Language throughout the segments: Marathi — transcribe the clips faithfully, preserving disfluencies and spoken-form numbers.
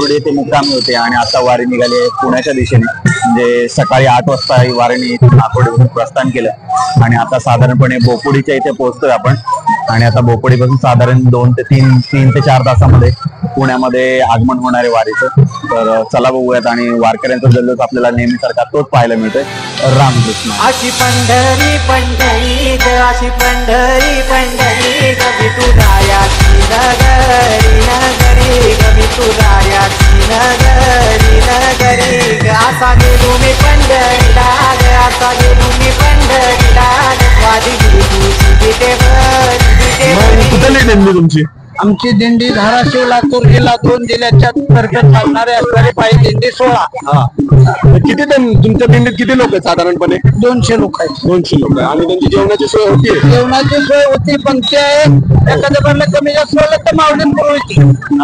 बोर्ड येथे मुक्कामी होते आणि आता वारी निघाली पुण्याच्या दिशेने. म्हणजे सकाळी आठ वाजता ही वारीने नागपूरहून प्रस्थान केलं आणि आता साधारणपणे बोपोडीच्या इथे पोहोचतोय आपण. आणि आता बोपोडीपासून साधारण दोन ते तीन तीन ते चार तासामध्ये पुण्यामध्ये आगमन होणार आहे वारीचं. तर चला बघूयात. आणि वारकऱ्यांचा जल्लोष आपल्याला नेहमीसारखा तोच पाहायला मिळतोय. रामकृष्ण. अशी पंढरी पंढरी ग अशी पंढरी पंढरी ग विठुरायाची नगरी नगरी ग विठुरायाची नगरी नगरी ग. असा गेलो मी पंढरीला ग असा गेलो मी पंढरीला ग स्वादी तुझी तिथे भरी तिथे भरी. कुठली दिंडी तुमची? आमची दिंडी धाराशिव लातूर जिल्हा दोन जिल्ह्याच्या तर्फे चालणारे असणारी पायी दिंडी सोळा. हा किती तुमच्या दिंडीत किती लोक आहेत साधारणपणे? दोनशे लोक आहेत. दोनशे लोक आहे. आणि त्यांची जेवणाची सोय होती? जेवणाची सोय होती पण ते एखाद्या बारला कमी जास्त झालं तर मावळीन पुरवती.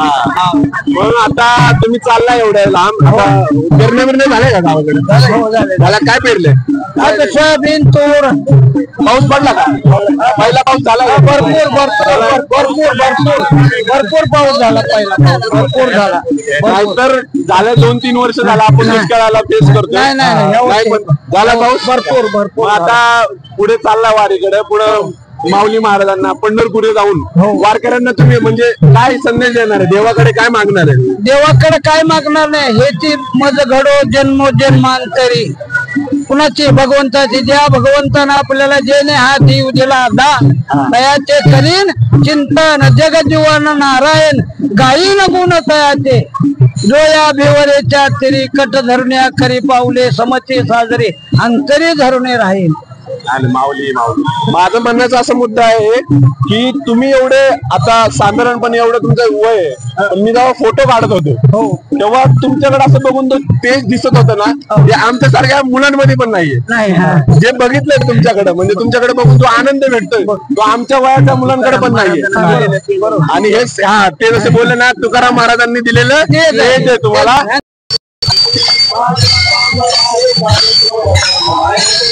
मग आता तुम्ही चालला एवढ्या लांब, आता पेरणे बिरणे झाले का गावाकडे? मला काय पेरले? सोयाबीन तूर. पाऊस पडला का? पहिला पाऊस झाला का? भरपूर भरपूर भरपूर भरपूर भरपूर पाऊस झाला. पहिला भरपूर झाला. नाहीतर झालं दोन तीन वर्ष झाला आपण दुष्काळाला फेस करतो. नाही नाही झाला पाऊस भरपूर भरपूर. आता पुढे चालला वारीकडे. पुढे माऊली महाराजांना पंढरपुरे जाऊन वारकऱ्यांना तुम्ही म्हणजे काय संदेश देणार आहे? देवाकडे काय मागणार आहे? देवाकडे काय मागणार नाही. हेची मज घडो जन्मो जन्मांतरी कुणाची भगवंताची द्या. भगवंतानं आपल्याला जेणे हा जीव दिला दा तयाचे करीन चिंतन जग जीवन नारायण गायीन गुण तयाचे डोया भिवरेच्या तिरी कट धरण्या खरी पावले समचे साजरे अंतरी धरणे राहील. आणि माऊली माऊली माझं म्हणण्याचा असा मुद्दा आहे की तुम्ही एवढे आता साधारणपणे एवढं तुमचं वय आहे. मी जेव्हा फोटो काढत होतो तेव्हा तुमच्याकडे असं बघून तो तेज दिसत होतं ना, ते आमच्या सारख्या मुलांमध्ये पण नाहीये. जे बघितलंय तुमच्याकडे म्हणजे तुमच्याकडे बघून जो आनंद भेटतोय तो आमच्या वयाच्या मुलांकडे पण नाहीये. आणि हे हा ते जसे बोलले ना, तुकाराम महाराजांनी दिलेलं तेज आहे तुम्हाला.